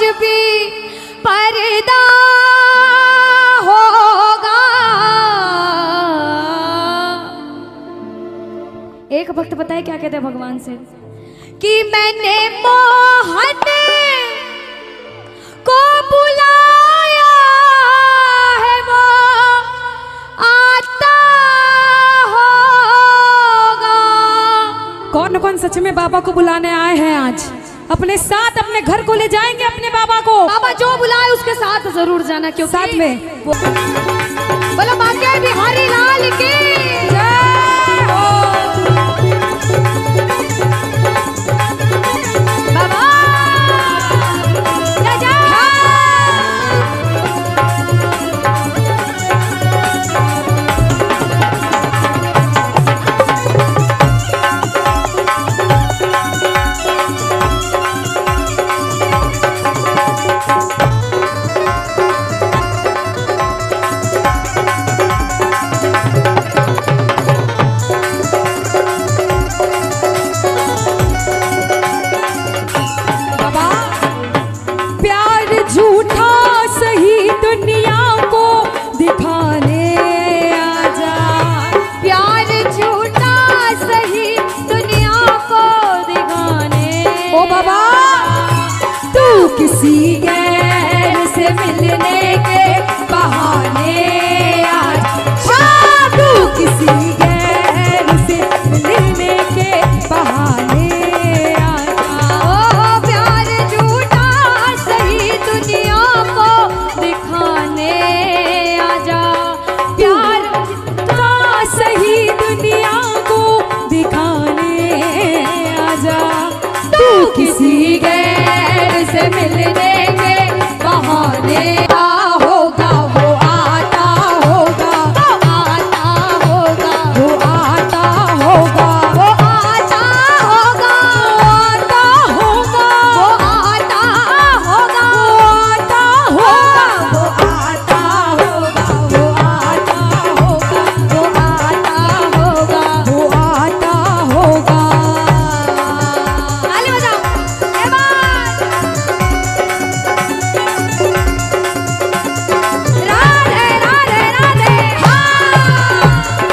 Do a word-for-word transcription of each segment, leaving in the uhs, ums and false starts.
आज भी पर्दा होगा। एक भक्त पता है क्या कहते हैं भगवान से कि मैंने मोहन को बुलाया है वो आता होगा। कौन कौन सच में बाबा को बुलाने आए हैं आज? अपने साथ अपने घर को ले जाएंगे अपने बाबा को। बाबा जो बुलाए उसके साथ जरूर जाना, क्योंकि साथ में बोलो बांके बिहारी लाल की बाबा जय जय। किसी गैर से मिलने के बहाने आज, तू किसी गैर से मिलने के बहाने आजा। ओ प्यार झूठा सही दुनिया को दिखाने आजा। प्यार का सही दुनिया को दिखाने आजा। तू किसी गैर से मिलने के बहाने होगा, वो आता होगा, वो आता होगा, वो आता होगा, वो आता होगा, आता होगा, वो आता होगा, वो आता होगा, वो आता होगा, वो आता होगा, वो आता होगा, वो आता होगा। ताली बजाओ। ए बात राधे राधे राधे। हाँ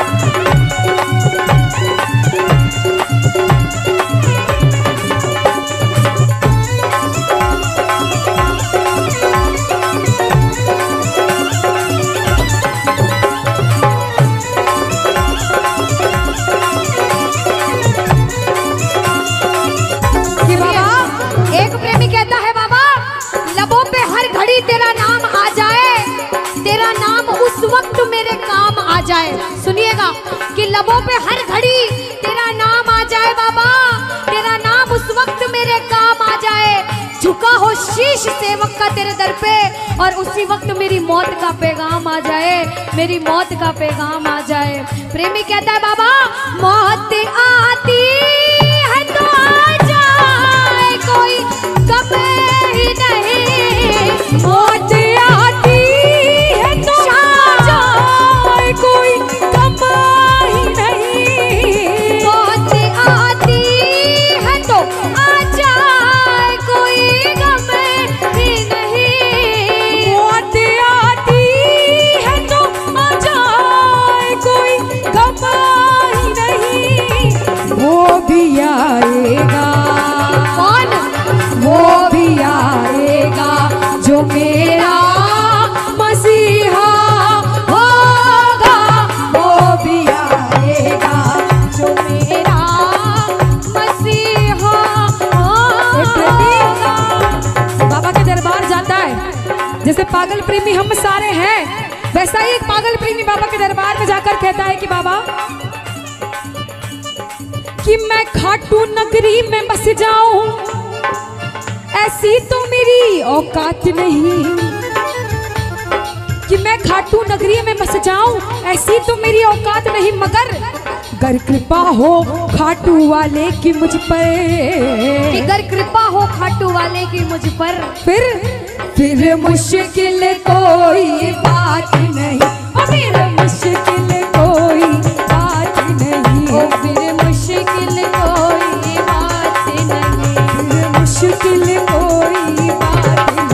कि बाबा एक प्रेमी कहता है बाबा लबों पे हर घड़ी तेरा नाम आ जाए, तेरा नाम उस वक्त मेरे काम आ जाए। सुनिएगा कि लबों पे हर घड़ी तेरा नाम आ जाए बाबा, तेरा नाम उस वक्त मेरे काम आ जाए। झुका हो शीश सेवक का तेरे दर पे और उसी वक्त मेरी मौत का पैगाम आ जाए, मेरी मौत का पैगाम आ जाए। प्रेमी कहता है बाबा मौत आती है तो आ जाए, कोई गम ही नहीं। मौत आती है तो आ जाए, कोई गम ही नहीं। मौत आती है तो आ जाए, कोई गम ही नहीं। मौत आती है तो आ जाए, कोई गम ही नहीं। वो भी आएगा, कौन? वो भी आएगा जो मेरा मसीहा होगा। वो भी आएगा जो मेरा मसीहा एक प्रेमी बाबा के दरबार जाता है। जैसे पागल प्रेमी हम सारे हैं, वैसा ही एक पागल प्रेमी बाबा के दरबार में जाकर कहता है कि बाबा कि मैं खाटू नगरी में बस जाऊं, ऐसी तो मेरी औकात नहीं। कि मैं खाटू नगरी में बस जाऊं, ऐसी तो मेरी औकात नहीं, मगर गर कृपा हो खाटू वाले की मुझ पर, कि गर कृपा हो खाटू वाले की मुझ पर, फिर फिर मुश्किल कोई बात नहीं, ओ फिर मुश्किल कोई बात नहीं, ओ फिर मुश्किल कोई बात नहीं। फिर मुश्किल कोई बात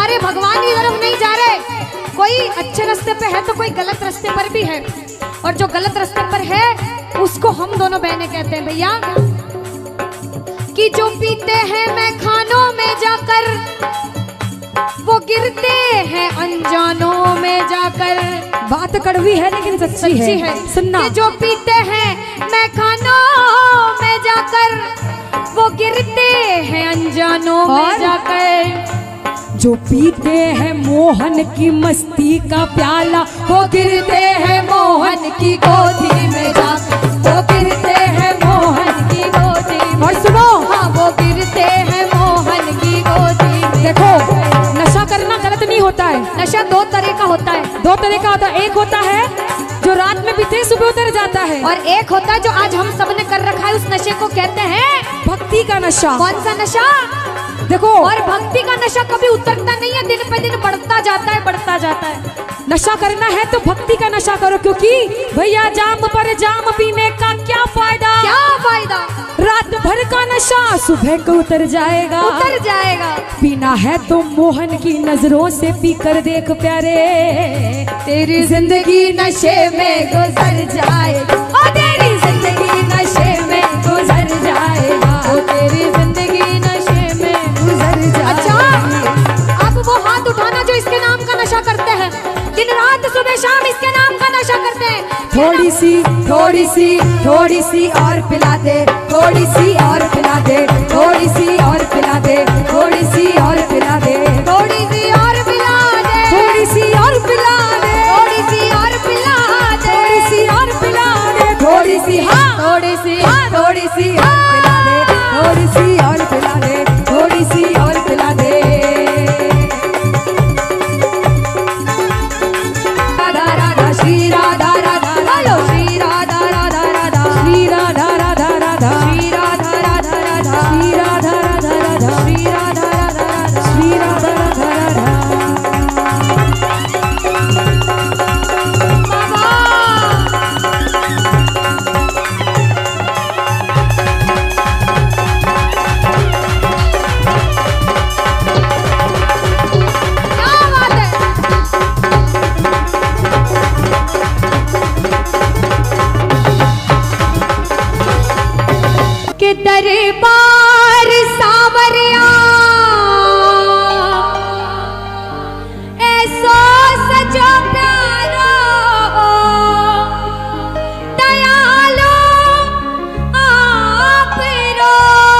हमारे भगवान की तरफ नहीं जा रहे, कोई अच्छे रास्ते पे है तो कोई गलत रास्ते पर भी है, और जो गलत रास्ते पर है उसको हम दोनों बहनें कहते हैं भैया कि जो पीते हैं मैं खानों में जाकर वो गिरते हैं अनजानों में जाकर। बात कड़वी है लेकिन सच्ची, सच्ची है, है। सुनना। कि जो पीते हैं मैं खानों में जाकर वो गिरते हैं अनजानों में जाकर। जो पीते हैं मोहन की मस्ती का प्याला वो गिरते हैं मोहन की गोदी में जाकर, वो गिरते हैं मोहन की गोदी में। और सुनो, हाँ वो गिरते हैं मोहन की गोदी में। देखो नशा करना गलत नहीं होता है, नशा दो तरह का होता है। दो तरह का होता है, एक होता है जो रात में पीते सुबह उतर जाता है, और एक होता है जो आज हम सबने कर रखा है, उस नशे को कहते हैं भक्ति का नशा। कौन सा नशा? देखो, और भक्ति का नशा कभी उतरता नहीं है, दिन पे दिन बढ़ता जाता है, बढ़ता जाता है। नशा करना है तो भक्ति का नशा करो, क्योंकि भैया जाम पर जाम पीने का क्या फायदा, क्या फायदा? रात भर का नशा सुबह को उतर जाएगा, उतर जाएगा। पीना है तो मोहन की नजरों से पी कर देख प्यारे, तेरी जिंदगी नशे में गुजर जाएगा, ओ तेरी जिंदगी नशे में गुजर जाएगा, ओ तेरी जिंदगी नशे में गुजर जाएगा। अच्छा, अब वो हाथ उठाना जो इसके नाम का नशा करते हैं, दिन रात सुबह शाम इसके नाम का नशा करते हैं। थोड़ी सी थोड़ी सी थोड़ी सी और पिला दे, थोड़ी सी और पिला दे, थोड़ी सी और पिला दे, थोड़ी सी और पिला दे, थोड़ी सी और पिला दे, थोड़ी सी और पिला दे, थोड़ी सी और पिला दे, थोड़ी सी और पिला दे, थोड़ी सी, हाँ थोड़ी सी, हाँ थोड़ी सी और पिला दे, थोड़ी सी और पिला दे, थोड़ी सी और पिला दे। राधा राधा श्री राधा राधा, बोलो श्री राधा राधा राधा, श्री राधा राधा राधा, श्री राधा राधा राधा, श्री राधा राधा राधा, श्री राधा राधा राधा, श्री राधा राधा राधा। के दरबार सावरिया ऐसो सजो प्यारो दयालो आप रो।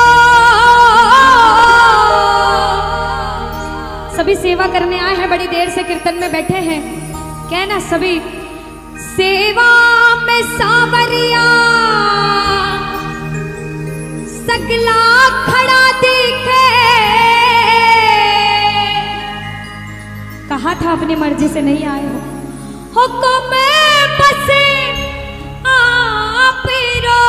सभी सेवा करने आए हैं, बड़ी देर से कीर्तन में बैठे हैं, कहना सभी सेवा में सावरिया सगला खड़ा दिखे। कहा था अपनी मर्जी से नहीं आए हो, हुक्म बसे आप रो।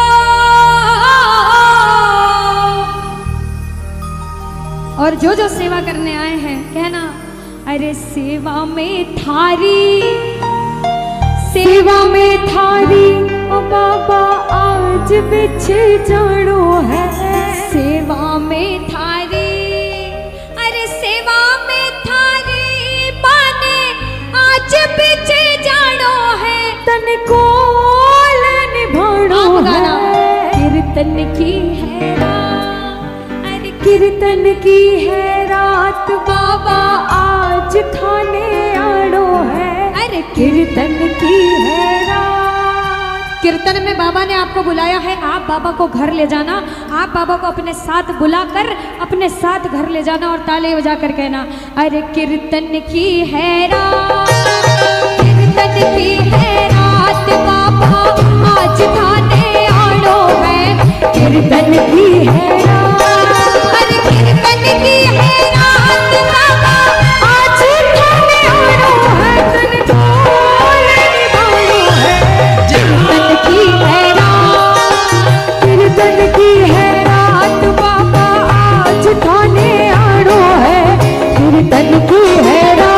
और जो जो सेवा करने आए हैं कहना अरे सेवा में थारी, सेवा में थारी ओ बाबा आज बिछे जानो है, सेवा में थारी, अरे सेवा में थारी बाने आज बिछे जानो है, तन को निभानो है, कीर्तन की है रात, अरे कीर्तन की है रात बाबा आज खाने आड़ो है, अरे कीर्तन की है रात। कीर्तन में बाबा ने आपको बुलाया है, आप बाबा को घर ले जाना, आप बाबा को अपने साथ बुलाकर अपने साथ घर ले जाना और ताले बजा कर कहना अरे कीर्तन की है रात, कीर्तन की है रात बाबा आज खाने आड़ो है, कीर्तन की है रात, अरे कीर्तन की है रात बाबा आज खाने आड़ो है, तन को निभानो है, कीर्तन की है रात, कीर्तन की है रात बाबा आज खाने आड़ो है, कीर्तन की है रात।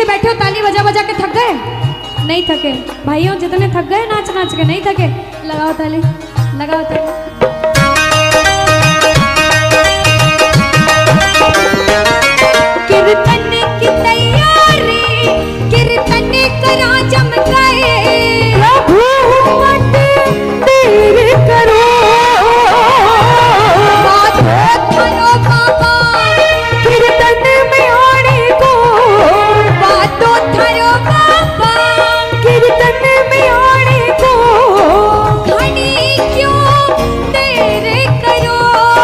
से बैठे हो, ताली बजा बजा के थक गए? नहीं थके भाइयों, जितने थक गए नाच नाच के, नहीं थके? लगाओ ताली, लगाओ ताली। कीर्तन की तैयारी, कीर्तन करा जम गए, प्रभु मत देर करो, बात धरो बाबा कीर्तन में आने को, बात धरो बाबा कीर्तन में आने को, घड़ी क्यों देर करो,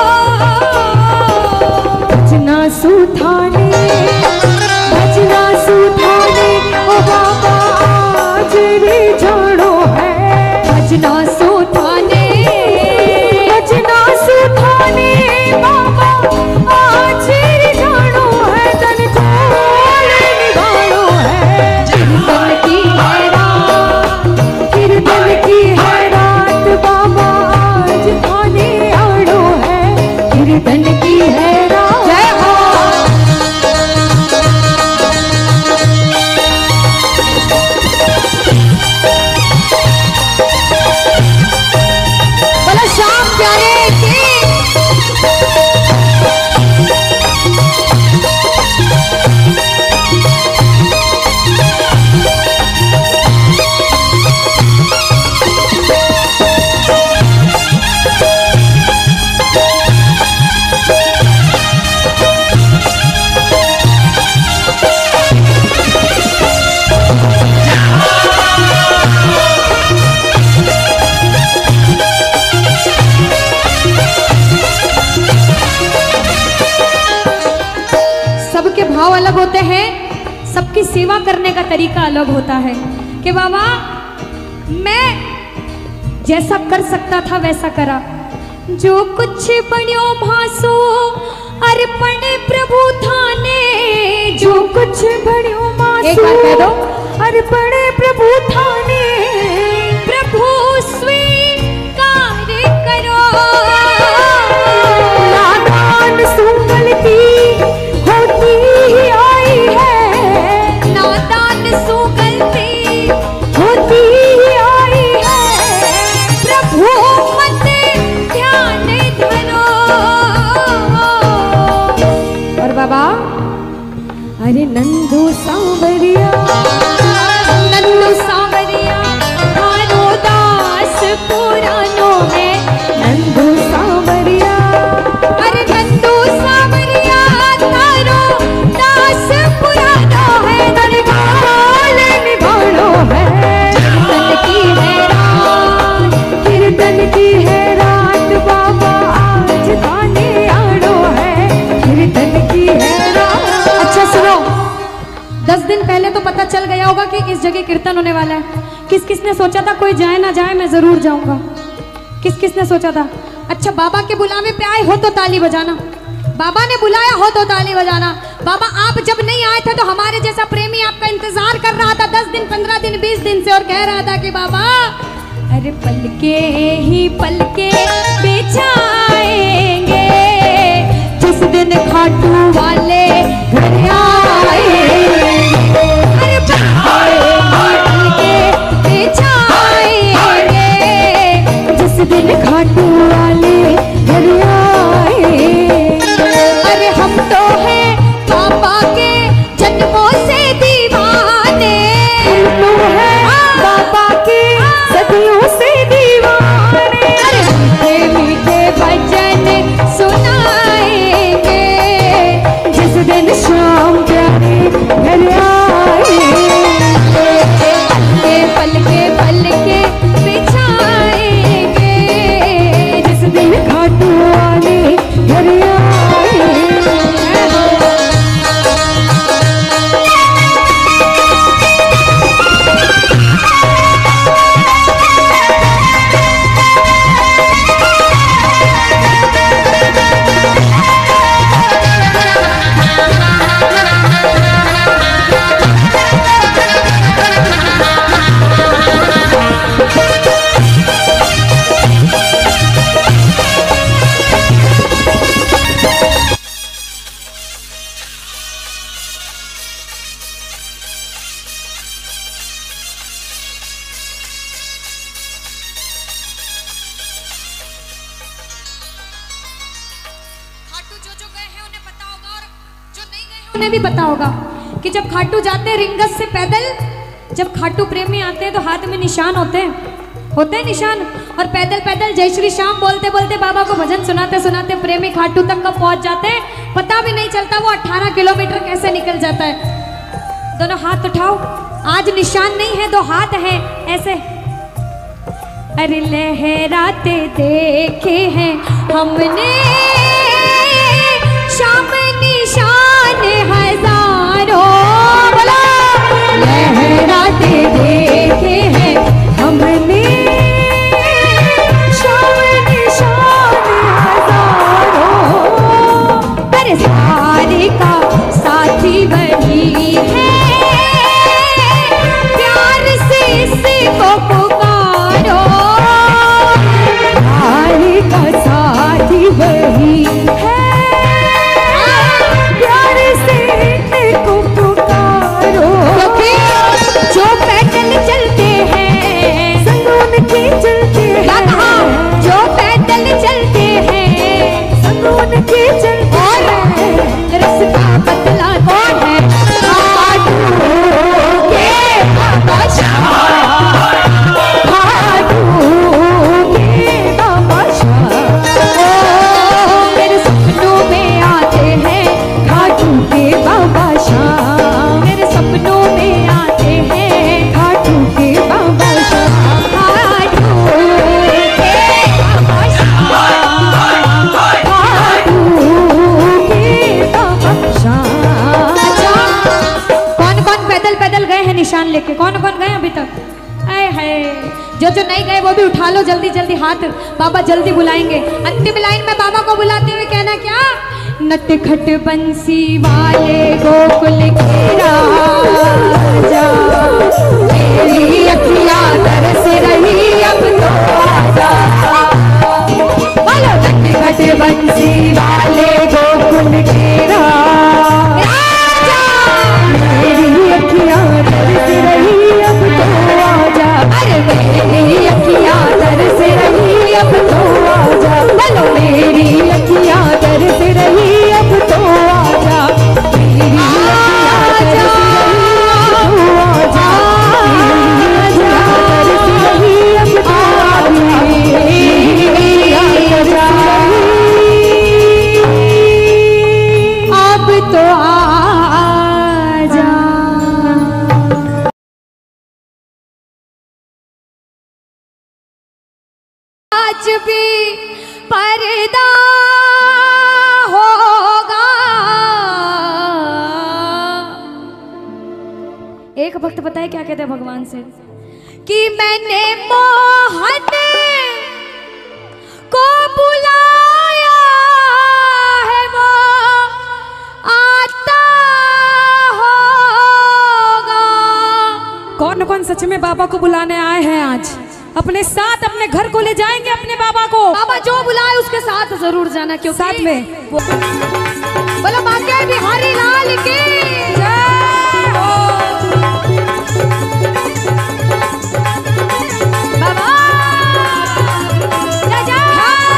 भजना सुधाने भजना सुधाने ओ बाबा आज रे जानो है, भजना सुधाने भजना सुधाने बाबा आज रे जानो है, तन खोल निभानो है, कीर्तन की है रात, कीर्तन की है रात बाबा आज थाने आनो है, कीर्तन की है रात। जय हो। बोलो श्याम प्यारे की। सबके भाव अलग होते हैं, सबकी सेवा करने का तरीका अलग होता है कि बाबा मैं जैसा कर सकता था वैसा करा, जो कुछ बण्यो भासो अर्पण प्रभु थाने, जो कुछ बण्यो भासो अर्पण प्रभु थाने, प्रभु स्वीकार करो, नादान सुगलती होती ही आई है, नादान सुगलती होती ही आई है, प्रभु मत ध्यान धरो। और बाबा अरे नंदू सांवरिया नंदू सांवरिया थारो दास पुरानो है, नंदू सांवरिया अरे नंदू सांवरिया थारो दास पुरानो है, दरबार निभानो है, कीर्तन की है रात, कीर्तन की है रात बाबा आज थाने आनो है, कीर्तन की है रात। अच्छा सुनो, दस दिन पहले तो पता चल गया होगा कि इस जगह कीर्तन होने वाला है। किस किस ने सोचा था कोई जाए ना जाए मैं जरूर जाऊंगा? किस किस ने सोचा था? अच्छा बाबा के बुलावे पे आए हो तो ताली बजाना, बाबा ने बुलाया हो तो ताली बजाना। बाबा आप जब नहीं आए थे तो हमारे जैसा प्रेमी आपका इंतजार कर रहा था दस दिन पंद्रह दिन बीस दिन से, और कह रहा था कि बाबा अरे पलके ही पलके बिछाएंगे, जिस दिन खाटू वाले घर आएंगे, अरे पलके बिछाएंगे, जिस दिन खाटू वाले घर आएंगे, अरे हम तो हैं बाबा के जन्मों से दीवाने, हम तो हैं बाबा के सदियों से दीवाने, अरे मीठे मीठे भजन सुनाएंगे, जिस दिन शाम प्यारे घर आएंगे, पलके पलके पलके बिछाएंगे, उन्हें भी पता होगा कि जब खाटू जाते हैं रिंगस से पैदल, जब खाटू प्रेमी आते हैं तो हाथ में निशान होते हैं, होते हैं निशान, और पैदल पैदल जय श्री श्याम बोलते बोलते बाबा को भजन सुनाते सुनाते प्रेमी खाटू तक कब पहुंच जाते हैं पता भी नहीं चलता वो अठारह किलोमीटर कैसे निकल जाता है। दोनों हाथ उठाओ, आज निशान नहीं है, दो हाथ हैं ऐसे। अरे लहराते देखे हैं हमने शाम निशान हजारों, बोलो लहराते देखे हैं हमने शाम निशान हजारों, पर सारे का साथी वही है, प्यार से इसको पुकारो, सारे का साथी वही है, प्यार से इसको पुकारो, जो पैदल चलते हैं संग उनके चलते हैं, जो पैदल चलते हैं संग उनके चलते हैं, रास्ता बदला कौन है खाटू के बाबा शाह, खाटू के बाबा शाह, मेरे सपनों में आते हैं खाटू के बाबा शाह, मेरे सपनों में आते हैं खाटू के बाबा शाह, खाटू के बाबा शाह, खाटू के बाबा शाह। अच्छा, कौन कौन पैदल पैदल गए हैं निशान लेके, कौन कौन गए अभी तक? आए हाय, जो जो नहीं गए वो भी उठा लो जल्दी जल्दी हाथ, बाबा जल्दी बुलाएंगे। अंतिम लाइन में बाबा को बुलाते हुए कहना क्या? नटखट बंसी वाले गोकुल के राजा, मेरी अखियां तरस रही अब तो आजा, बोलो नटखट बंसी वाले गोकुल के राजा, मेरी अखियां तरस रही अब तो आजा, अरे मेरी अखियां तरस रही अब तो आजा, बोलो मेरी अखियां तरस रही अब तो आजा, मेरी अब तो आजा। आज भी पर्दा होगा, एक भक्त बताए क्या कहते हैं भगवान से कि मैंने मोहन को बुलाया है वो आता होगा। कौन कौन सच में बाबा को बुलाने आए हैं आज? अपने साथ अपने घर को ले जाएंगे अपने बाबा को। बाबा जो बुलाए उसके साथ जरूर जाना, क्योंकि साथ में बोलो बांके बिहारी लाल की जय हो। बाबा जय जय।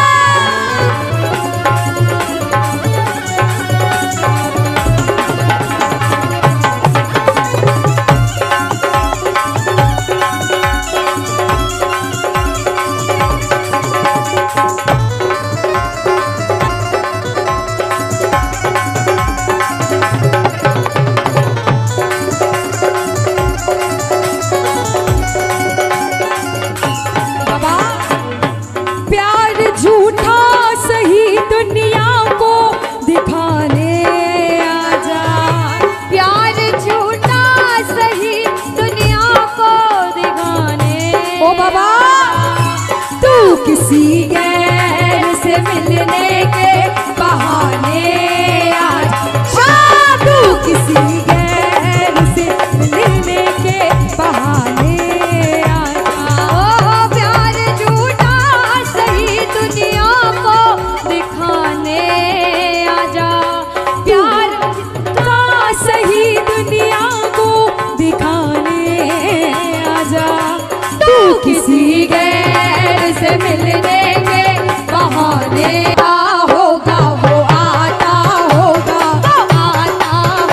किसी गैर से मिलने के बहाने आज, तू किसी गैर से मिलने के बहाने आजा। ओ प्यार झूठा सही दुनिया को दिखाने आजा, प्यार झूठा सही दुनिया को दिखाने आजा, तू किसी गैर से मिलने के बहाने होगा वो आता होगा, वो आता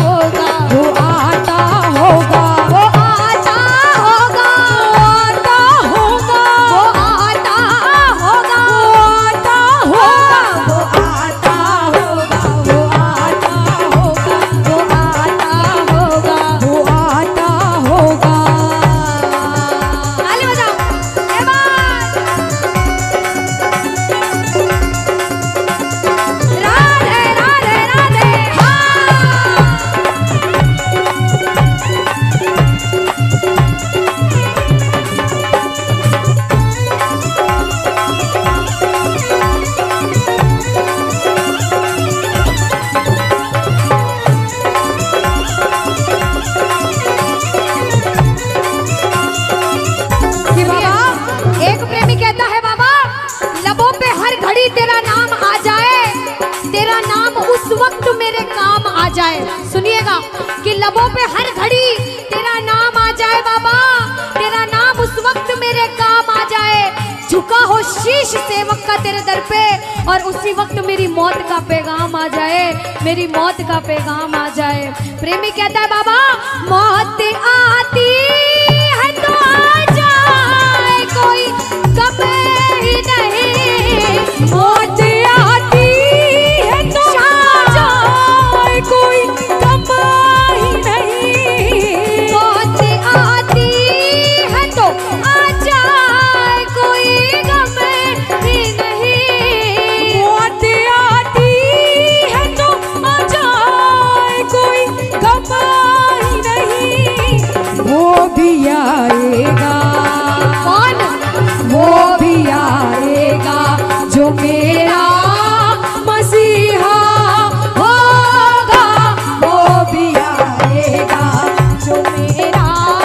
जाए। सुनिएगा कि लबों पे हर घड़ी तेरा नाम आ जाए बाबा, तेरा नाम उस वक्त मेरे काम आ जाए। झुका हो शीश सेवक का तेरे दर पे और उसी वक्त मेरी मौत का पैगाम आ जाए, मेरी मौत का पैगाम आ जाए। प्रेमी कहता है बाबा मौत आती है तो आ जाए, कोई गम ही नहीं। मौत आती है तो आ जाए, कोई गम ही नहीं। मौत आती है तो आ जाए, कोई गम ही नहीं। मौत आती है तो आ जाए, कोई गम ही नहीं। वो भी आएगा, कौन? वो भी आएगा जो मेरा मसीहा होगा। वो भी आएगा जो मेरा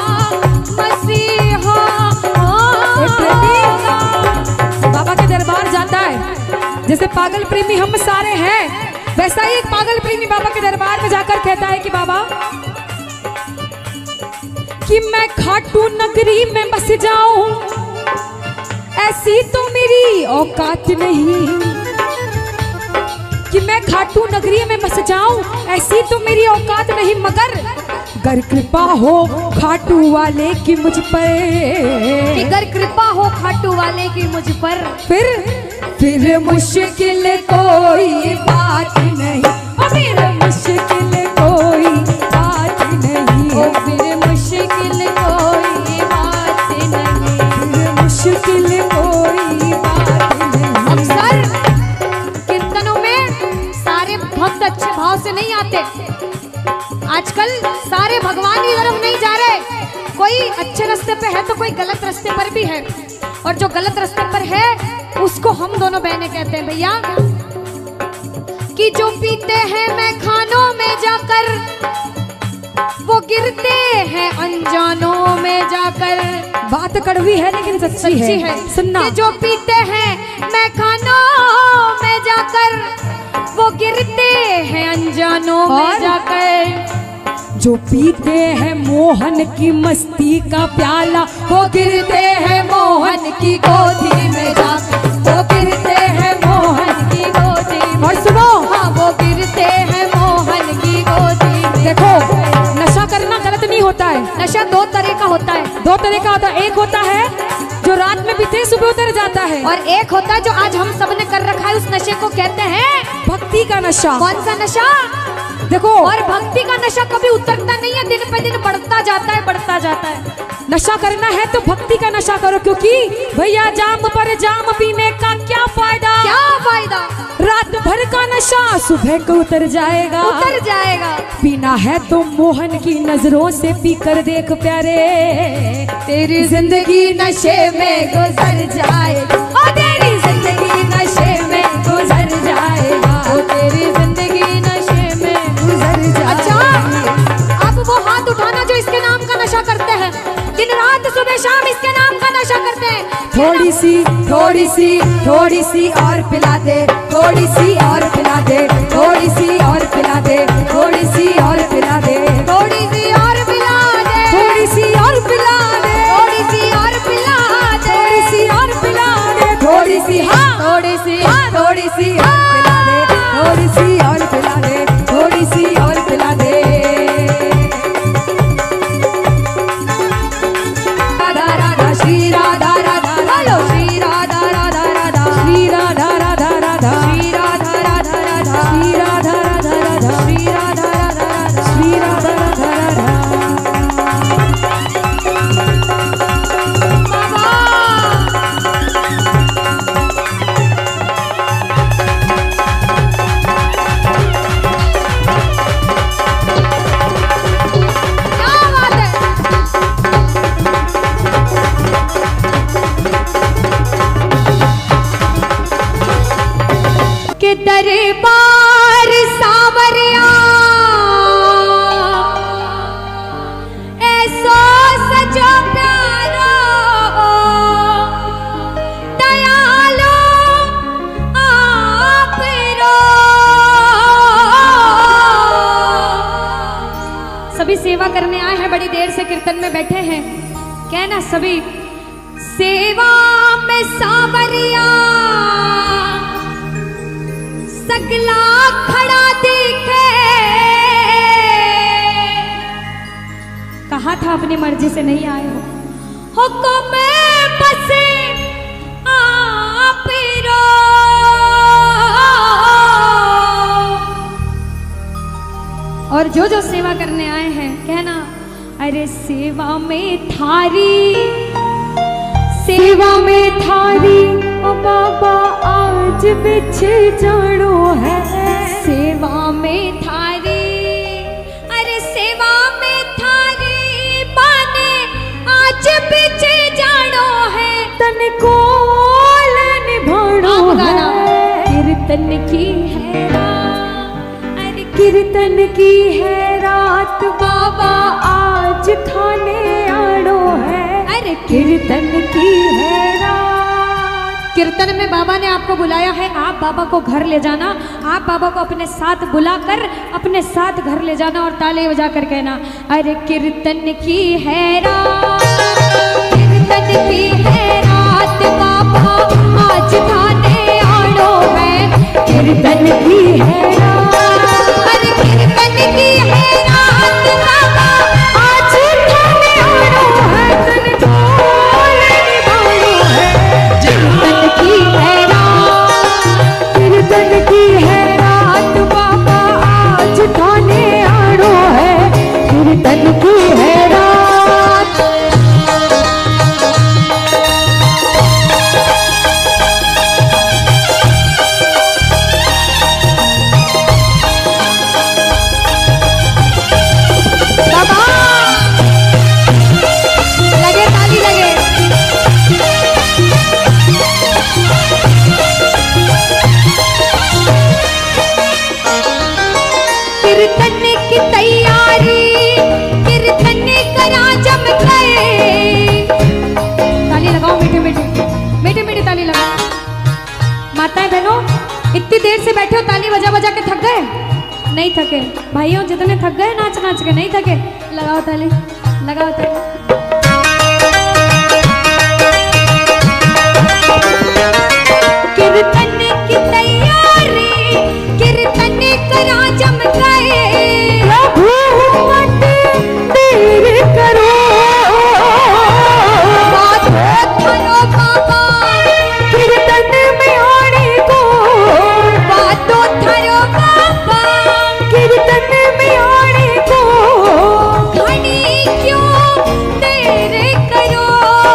मसीहा होगा। बाबा के दरबार जाता है, जैसे पागल प्रेमी हम सारे हैं, वैसा ही एक पागल प्रेमी बाबा के दरबार में जाकर कहता है कि बाबा कि मैं खाटू नगरी में बस जाऊं, ऐसी तो मेरी औकात नहीं। कि मैं खाटू नगरी में बस जाऊं, ऐसी तो मेरी औकात नहीं, मगर गर कृपा हो खाटू वाले की मुझ पर, कि गर कृपा हो खाटू वाले की मुझ पर, फिर फिर मुश्किल कोई बात नहीं। ओ फिर मुश्किल कोई बात नहीं। ओ फिर मुश्किल कोई बात नहीं। फिर मुश्किल कोई बात नहीं। अक्सर कीर्तनों में सारे भक्त अच्छे भाव से नहीं आते, आजकल सारे भगवान की तरफ नहीं जा रहे, कोई अच्छे रास्ते पे है तो कोई गलत रास्ते पर भी है, और जो गलत रास्ते पर है उसको हम दोनों बहनें कहते हैं भैया कि जो पीते हैं मैं खानों में जाकर, वो गिरते हैं अनजानों में जाकर। बात कड़वी है लेकिन सच्ची, सच्ची है, है सुनना। कि जो पीते हैं मैं खानों में जाकर, वो गिरते हैं अनजानों में जाकर। जो पीते हैं मोहन की मस्ती का प्याला, वो गिरते हैं मोहन की गोदी में जाकर, वो गिरते हैं मोहन की गोदी में। और सुनो, हाँ वो गिरते हैं मोहन की गोदी में। देखो नशा करना गलत नहीं होता है, नशा दो तरह का होता है, दो तरह का होता है। एक होता है जो रात में पीते सुबह उतर जाता है, और एक होता है जो आज हम सबने कर रखा है, उस नशे को कहते हैं भक्ति का नशा। कौन सा नशा? देखो, और भक्ति का नशा कभी उतरता नहीं है, दिन पे दिन बढ़ता जाता है, बढ़ता जाता है। नशा करना है तो भक्ति का नशा करो, क्योंकि भैया जाम पर जाम पीने का क्या फायदा, क्या फायदा? रात भर का नशा सुबह को उतर जाएगा, उतर जाएगा। पीना है तो मोहन की नजरों से पी कर देख प्यारे, तेरी जिंदगी नशे में गुजर जाएगा। ओ तेरी जिंदगी नशे में गुजर जाएगा। ओ तेरी जिंदगी नशे में गुजर जाएगा। अच्छा, अब वो हाथ उठाना जो इसके नाम का नशा करते हैं, दिन रात सुबह शाम इसके नाम का नशा करते हैं। थोड़ी सी थोड़ी सी थोड़ी सी और पिला दे, थोड़ी सी और पिला दे, थोड़ी सी और पिला दे, थोड़ी सी और पिला दे, थोड़ी सी और पिला दे, थोड़ी सी और पिला दे, थोड़ी सी और पिला दे, थोड़ी सी और पिला दे, थोड़ी सी हाँ थोड़ी सी हाँ थोड़ी सी और पिला दे, थोड़ी सी और पिला दे, थोड़ी सी और पिला दे। राधा राधा श्री राधा राधा बोलो श्री राधा राधा राधा श्री राधा राधा राधा श्री राधा राधा राधा श्री राधा राधा राधा श्री राधा राधा राधा श्री राधा राधा राधा। के दरबार सावरिया ऐसो सजो प्यारो दयालो आप रो कीर्तन में बैठे हैं, कहना सभी सेवा में सावरिया सगला खड़ा दिखे। कहा था अपनी मर्जी से नहीं आए हो, हुक्म बस आप रो। और जो जो सेवा करने आए हैं कहना अरे सेवा में थारी, सेवा में थारी ओ बाबा आज बिछे जानो है। सेवा में थारी, अरे सेवा में थारी बाने आज बिछे जानो है। तन को निभानो है, कीर्तन की है रात, अरे कीर्तन की है रात बाबा आज थाने आड़ो है। अरे कीर्तन की है रात। कीर्तन में बाबा ने आपको बुलाया है, आप बाबा को घर ले जाना, आप बाबा को अपने साथ बुलाकर अपने साथ घर ले जाना और ताले बजाकर कहना अरे कीर्तन की है रात, कीर्तन की है रात बाबा आज थाने आड़ो है। कीर्तन की है रात, अरे कीर्तन की है रात बाबा आज थाने आड़ो है। तन ढोल निभानो है, कीर्तन की है रात, कीर्तन की है रात बाबा आज थाने आड़ो है। कीर्तन की है रात। बाबा लगे ताली लगे। कीर्तन की तैयारी, कीर्तन करा जम गए। ताली लगाओ मीठे मीठे मीठे मीठे ताली लगाओ। माताएं बहनों इतनी देर से बैठे हो, ताली बजा बजा के थक गए? नहीं थके भाइयों, जितने थक गए नाच नाच के नहीं थके, लगाओ ताली लगाओ ताली। कीर्तन की तैयारी, कीर्तन करा जम गए। प्रभु मत देर करो, बातों थारो बाबा, कीर्तन में आने को। बातों थारो बाबा, कीर्तन में आने को। घनी क्यों देर करो।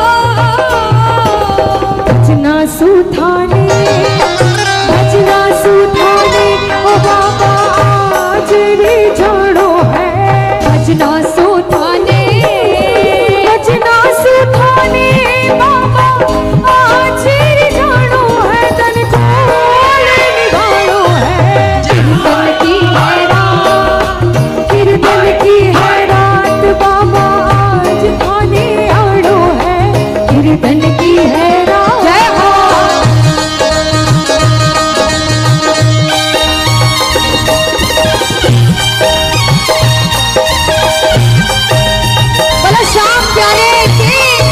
भजना सुधाने, भजना सुधाने ओ बाबा आज रे जानो है। भजना सुधाने, भजना सुधाने बाबा आज रे जानो है। तन खोल निभानो है, कीर्तन की है रात, कीर्तन की है रात बाबा आज थाने आड़ो है। कीर्तन की है रात। जय हो। बोलो श्याम प्यारे की।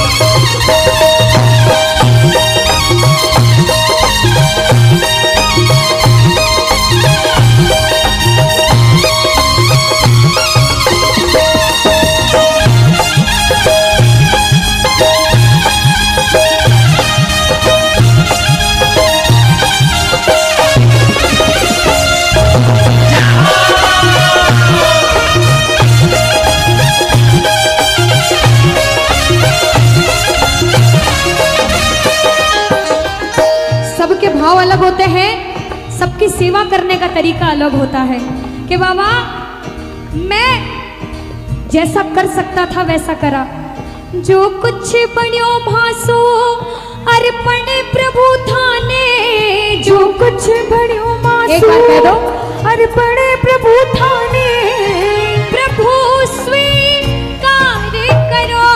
सबके भाव अलग होते हैं, सबकी सेवा करने का तरीका अलग होता है कि बाबा मैं जैसा कर सकता था वैसा करा। जो कुछ बण्यो भासो अर्पण प्रभु थाने। जो कुछ बड़ियों एक बार कह दो। अर्पण प्रभु थाने। प्रभु स्वीकार करो।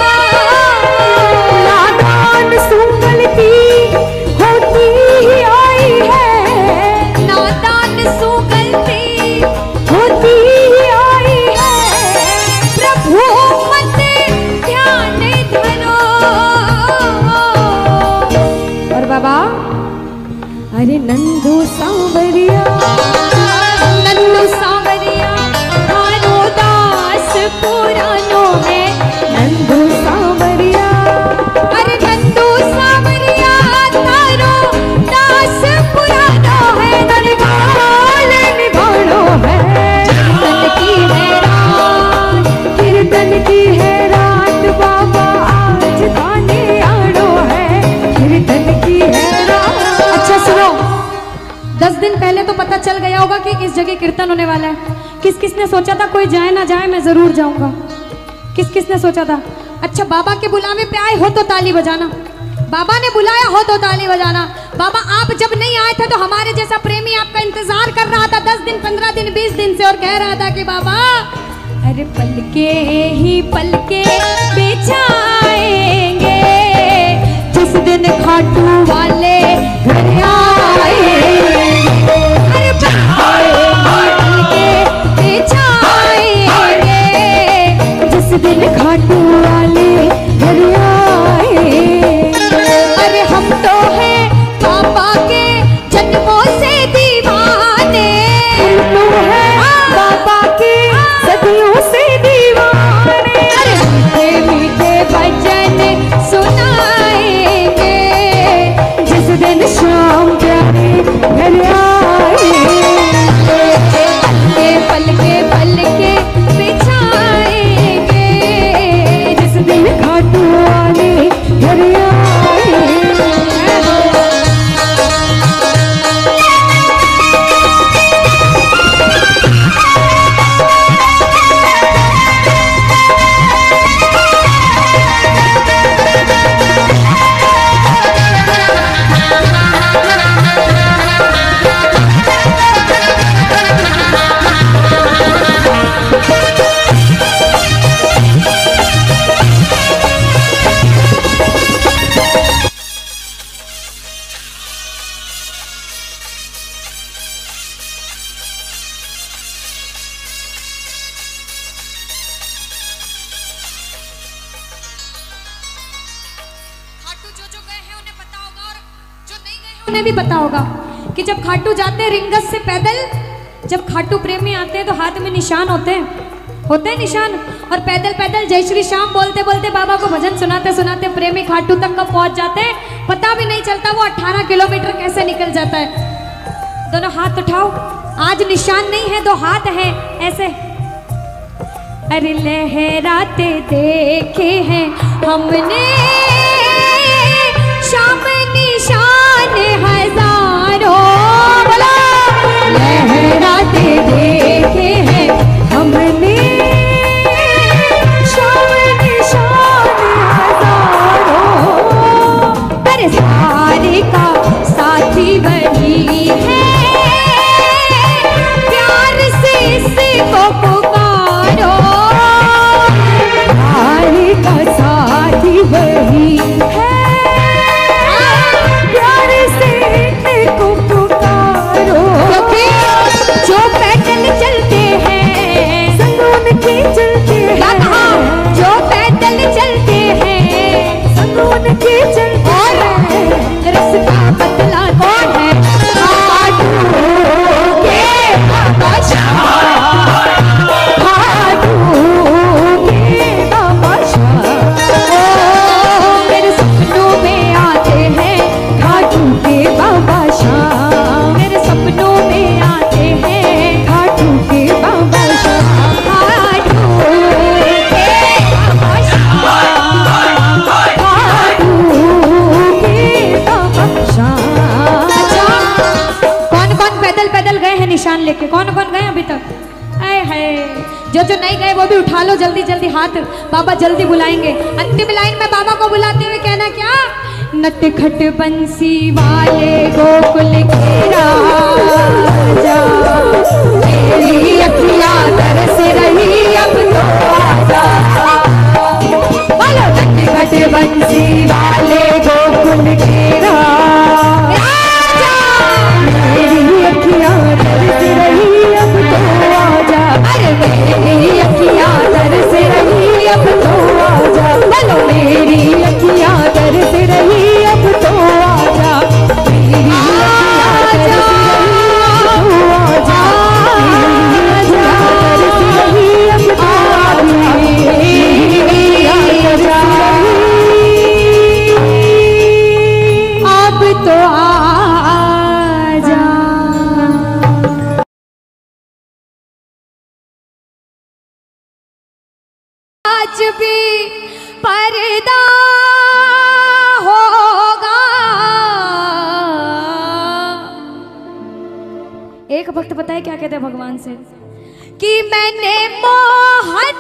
नादान सुगलती होती ही आई है। नादान सुगलती होती ही आई है। प्रभु मत अरे नंदू सांवरिया नंदू सांवरिया थारो दास पुरानो है। नंदू सांवरिया अरे नंदू सांवरिया थारो दास पुरानो है। निभाल निभानो है कीर्तन की है रात, कीर्तन की है रात बाबा आज गाने आड़ो है कीर्तन की है रात। अच्छा सुनो, दस दिन पहले तो पता चल गया होगा कि इस जगह कीर्तन होने वाला है। किस किस ने सोचा था कोई जाए ना जाए मैं जरूर जाऊंगा? किस किस ने सोचा था? अच्छा, बाबा के बुलावे पे आए हो तो ताली बजाना। बाबा ने बुलाया हो तो ताली बजाना। बाबा आप जब नहीं आए थे तो हमारे जैसा प्रेमी आपका इंतजार कर रहा था दस दिन पंद्रह दिन बीस दिन से और कह रहा था कि बाबा अरे पलके ही पलके बिछाएंगे जिस दिन खाटू वाले घर आएंगे। अरे पलके बिछाएंगे जिस दिन खाटू वाले घर आएंगे। अरे हम तो हैं बाबा के जन्मों से दीवाने। हम तो हैं बाबा के सदियों से दीवाने। अरे मीठे मीठे भजन सुनाएंगे जिस दिन शाम प्यारे घर आएंगे। पलके पलके बिछाएंगे जिस दिन खाटू वाले घर आएंगे। उन्हें भी पता होगा कि जब खाटू जाते हैं रिंगस से पैदल, जब खाटू प्रेमी आते हैं तो हाथ में निशान होते हैं होते हैं निशान, और पैदल पैदल जय श्री श्याम बोलते बोलते बाबा को भजन सुनाते सुनाते प्रेमी खाटू तक कब पहुंच जाते हैं पता भी नहीं चलता वो अठारह किलोमीटर कैसे निकल जाता है। दोनों हाथ उठाओ, आज निशान नहीं है दो हाथ है ऐसे। अरे लहराते देखे हैं हमने शाम निशान हजारों, बोला लहराते देखे हैं हमने शाम निशान हजारों। अरे सारे का साथी वही है, प्यार से इसको पुकारो। सारे का साथी वही है, प्यार से इसको पुकारो। जो पैदल चलते हैं संग उनके चलते हैं, जो पैदल चलते हैं संग उनके चलते हैं। रास्ता बदला कौन है? खाटू के बाबा शाह, खाटू के बाबा शाह। ओ मेरे सपनों में आते हैं खाटू के बाबा शाह, मेरे सपनों में आते हैं खाटू के बाबा शाह। खाटू के बाबा शाह, खाटू के बाबा शाह। अच्छा, कौन कौन पैदल पैदल गए हैं निशान लेके? कौन कौन गए अभी तक? आए हाय, जो जो नहीं गए वो भी उठा लो जल्दी जल्दी हाथ, बाबा जल्दी बुलाएंगे। अंतिम लाइन में बाबा को बुलाते हुए कहना क्या? नटखट बंसी वाले गोकुल के राजा, मेरी अखियाँ तरस रही अब तो आजा। बोलो नटखट बंसी वाले गोकुल के राजा, मेरी अखियाँ तरस रही अब तो आजा। अरे मेरी अखियाँ तरस रही अब तो आजा। बोलो मेरी अखियाँ तरस रही अब तो आजा। मेरी एक भक्त बताए क्या कहते हैं भगवान से कि मैंने मोहन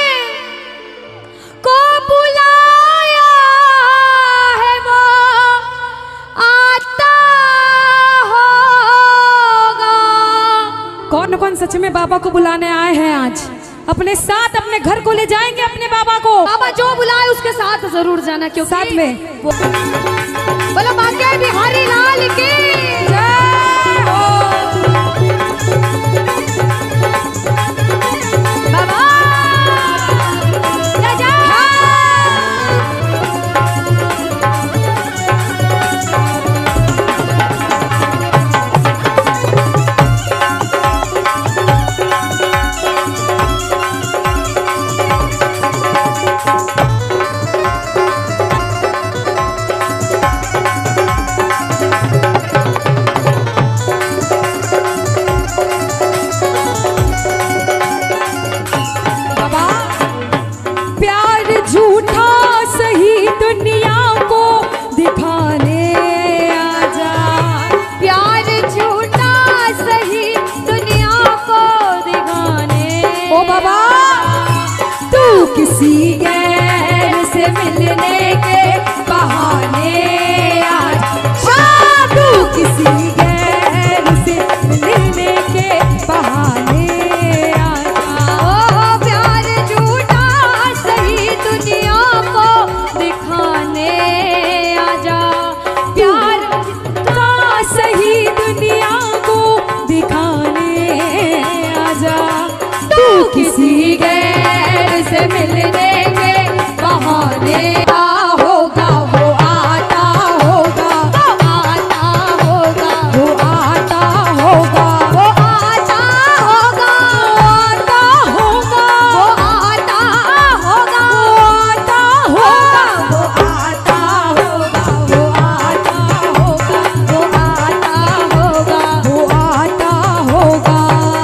को बुलाया है, वो आता होगा। कौन कौन सच में बाबा को बुलाने आए हैं आज? अपने साथ अपने घर को ले जाएंगे अपने बाबा को। बाबा जो बुलाए उसके साथ जरूर जाना, क्योंकि साथ में बोलो बाके बिहारी लाल की जय हो। बाबा जय जय। किसी गैर से मिलने के बहाने आज, तू किसी गैर से मिलने के बहाने आजा। ओ प्यार झूठा सही दुनिया को दिखाने आजा, प्यार का सही दुनिया को दिखाने आजा। तू किसी गैर से मिलने के बहाने होगा, वो आता होगा, वो आता होगा, वो आता होगा, वो आता होगा, आता होगा, वो आता होगा, वो आता होगा, वो आता होगा, वो आता होगा, वो आता होगा, वो आता होगा।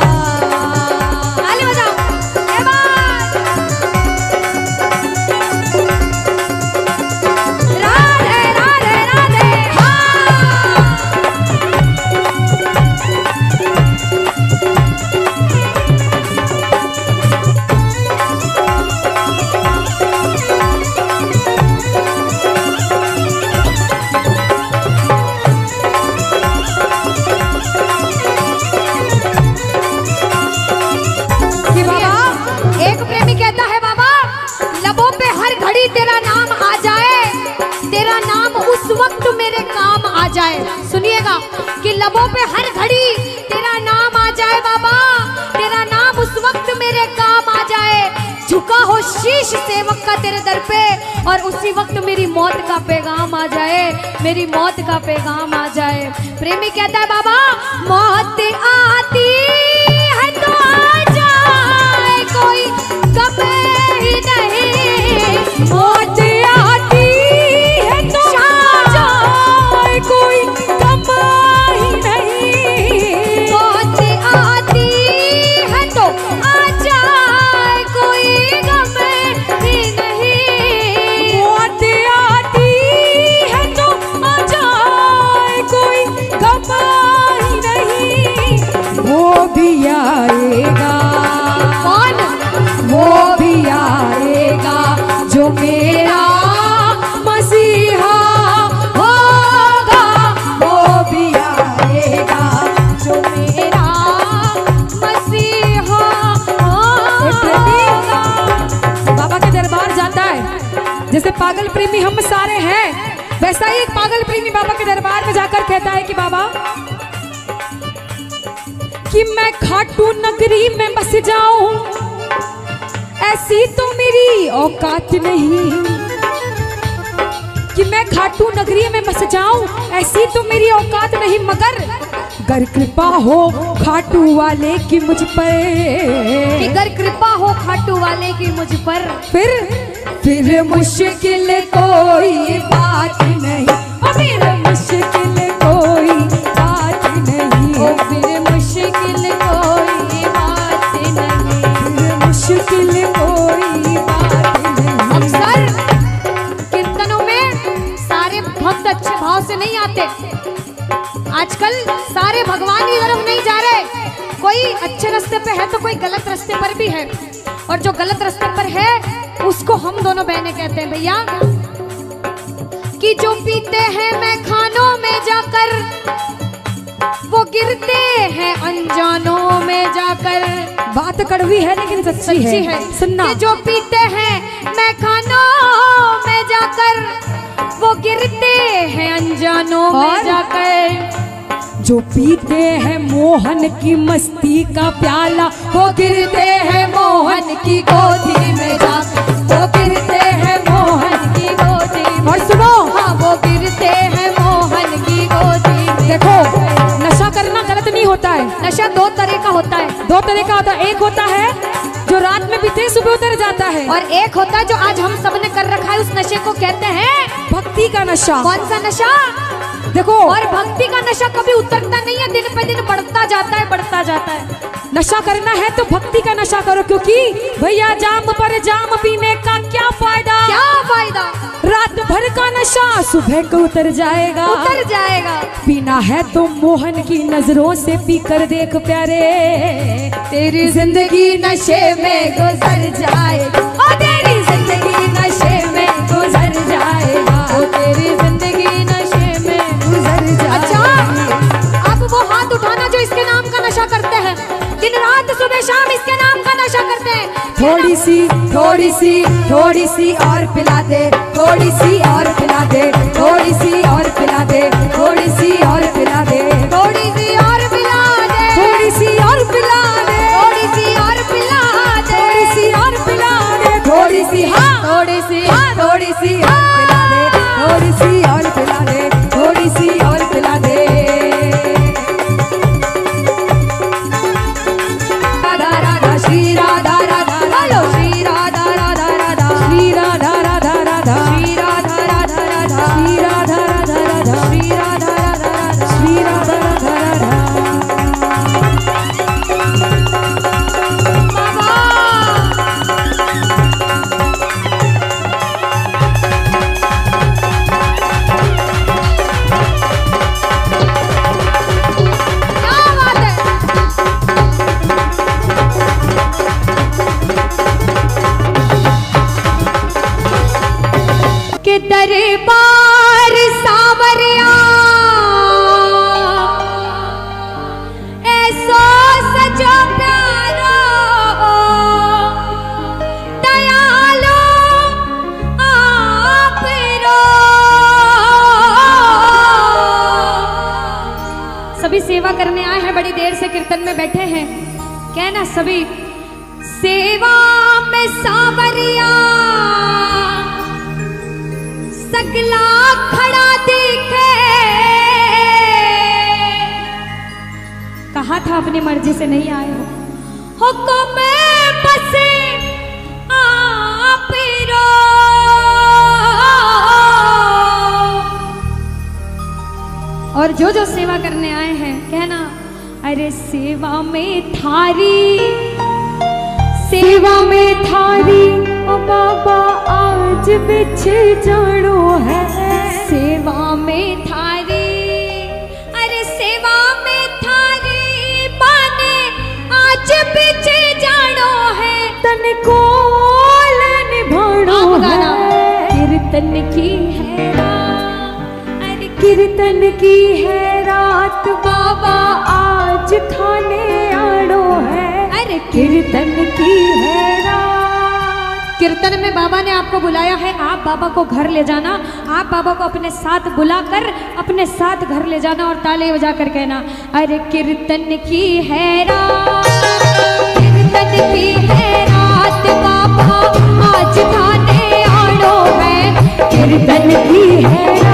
ताली बजाओ। ये बात राधे राधे राधे। हाँ कि बाबा एक प्रेमी कहता है बाबा लबों पे हर घड़ी तेरा नाम आ जाए, तेरा नाम उस वक्त मेरे काम आ जाए। सुनिएगा कि लबों पे हर घड़ी तेरा नाम आ जाए बाबा, तेरा नाम उस वक्त मेरे काम आ जाए। झुका हो शीश सेवक का तेरे दर पे, और उसी वक्त मेरी मौत का पैगाम आ जाए, मेरी मौत का पैगाम आ जाए। प्रेमी कहता है बाबा मौत आती है तो आ जाए, कोई गम ही नहीं। मौत आती है तो आ जाए, कोई गम ही नहीं। मौत आती है तो आ जाए, कोई गम ही नहीं। मौत आती है तो आ जाए, कोई गम ही नहीं। वो भी आएगा, कौन? वो भी आएगा जो मेरा मसीहा होगा। वो भी आएगा जो मेरा मसीहा होगा। बाबा के दरबार जाता है, जैसे पागल प्रेमी हम सारे हैं, वैसा ही एक पागल प्रेमी बाबा के दरबार में जाकर कहता है कि बाबा कि मैं खाटू नगरी में बस जाऊं, ऐसी तो मेरी औकात नहीं। कि मैं खाटू नगरी में बस जाऊं, ऐसी तो मेरी औकात नहीं, मगर गर कृपा हो खाटू वाले की मुझ पर, कि अगर कृपा हो खाटू वाले की मुझ पर, फिर फिर मुश्किल कोई बात नहीं, ओ फिर मुश्किल कोई बात नहीं, ओ फिर मुश्किल कोई बात नहीं, फिर मुश्किल कोई बात नहीं। अक्सर कीर्तनों में सारे भक्त अच्छे भाव से नहीं आते, आजकल सारे भगवान की तरफ नहीं जा रहे, कोई अच्छे रास्ते पे है तो कोई गलत रास्ते पर भी है, और जो गलत रास्ते पर है उसको हम दोनों बहनें कहते हैं भैया कि जो पीते हैं मैं खानों में जाकर वो गिरते हैं अनजानों में जाकर। बात कड़वी है लेकिन सच्ची, सच्ची है, है। सुनना कि जो पीते हैं मैं खानों में जाकर वो गिरते हैं अनजानों में जाकर। जो पीते हैं मोहन की मस्ती का प्याला वो गिरते हैं मोहन की गोदी में जाकर, वो गिरते हैं मोहन की गोदी में। और सुनो, हाँ वो गिरते हैं मोहन की गोदी में। देखो नशा करना गलत नहीं होता है, नशा दो तरह का होता है, दो तरह का होता है। एक होता है जो रात में पीते सुबह उतर जाता है, और एक होता है जो आज हम सबने कर रखा है, उस नशे को कहते हैं भक्ति का नशा। कौन सा नशा? देखो, और भक्ति का नशा कभी उतरता नहीं है, दिन पे दिन बढ़ता जाता है, बढ़ता जाता है। नशा करना है तो भक्ति का नशा करो, क्योंकि भैया जाम पर जाम पीने का क्या फायदा, क्या फायदा? रात भर का नशा सुबह को उतर जाएगा, उतर जाएगा। पीना है तो मोहन की नजरों से पी कर देख प्यारे, तेरी जिंदगी नशे में गुजर जाएगा, ओ तेरी जिंदगी नशे में गुजर जाएगा, ओ तेरी जिंदगी नशे में गुजर जाएगा। अच्छा, अब वो हाथ उठाना जो इसके नाम का नशा करते हैं, दिन रात सुबह शाम इसके नाम का नशा करते हैं। थोड़ी सी थोड़ी सी थोड़ी सी और पिला दे, थोड़ी सी और पिला दे, थोड़ी सी और पिला दे, थोड़ी सी और पिला दे, थोड़ी सी और पिला दे, थोड़ी सी और पिला दे, थोड़ी सी और पिला दे, थोड़ी सी और पिला दे, थोड़ी सी हाँ थोड़ी सी हाँ थोड़ी सी और पिला दे, थोड़ी सी और पिला दे, थोड़ी सी और पिला दे। राधा राधा श्री राधा राधा, हेलो श्री राधा राधा राधा, श्री राधा राधा राधा, श्री राधा राधा राधा, श्री राधा राधा राधा, श्री राधा राधा राधा, श्री राधा राधा राधा। के दरबार सावरिया ऐसो सजो प्यारो दयालो आप रो। सभी सेवा करने आए हैं, बड़ी देर से कीर्तन में बैठे हैं, कहना सभी सेवा में सावरिया सकला खड़ा देखे। कहा था अपनी मर्जी से नहीं आए हो, हुक्म बसे आप रो। और जो जो सेवा करने आए हैं कहना अरे सेवा में थारी, सेवा में थारी ओ बाबा आज बिछे जानो है, सेवा में थारी, अरे सेवा में थारी बाने आज बिछे जानो है, तन को निभानो है, कीर्तन की है रात, अरे कीर्तन की है रात बाबा आज खाने आड़ो है, अरे कीर्तन की है रात। कीर्तन में बाबा ने आपको बुलाया है, आप बाबा को घर ले जाना, आप बाबा को अपने साथ बुलाकर अपने साथ घर ले जाना और ताले बजाकर कहना अरे कीर्तन की है रात, कीर्तन की है रात बाबा आज खाने आड़ो है, कीर्तन की है